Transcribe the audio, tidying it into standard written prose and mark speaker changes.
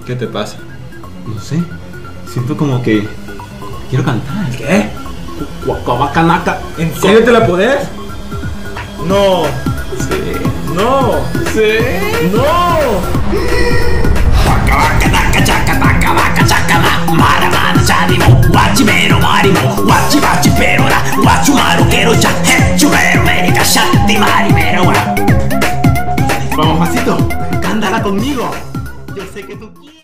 Speaker 1: ¿Qué te pasa?
Speaker 2: No sé. Siento como que quiero cantar.
Speaker 1: ¿Qué? Guacabacanaka. ¿En serio te la podés? No.
Speaker 2: Sí.
Speaker 1: No.
Speaker 2: Sí.
Speaker 1: No.
Speaker 2: Vamos, pasito. Cántala conmigo. Yo sé que tú quieres.